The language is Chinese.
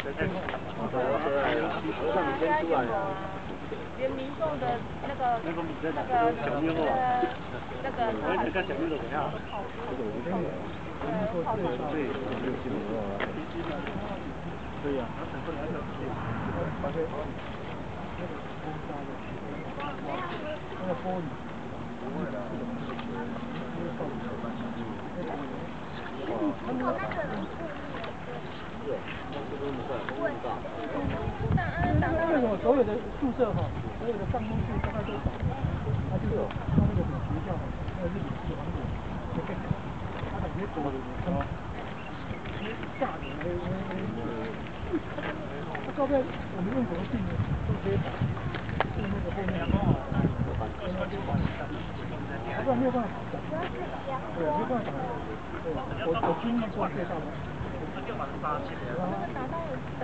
连民众的那个对呀，它成分还是很低。那个玻璃，不会的，为什么所有的宿舍哈，所有的办公室大概都倒？它就是它那个什么学校哈，那个日本是韩国，它感觉搞的炸的，它照片我们用什么镜呢？用飞盘，用那个后面，不然没有办法打。对，没有办法打。我经历过最大的。那个打到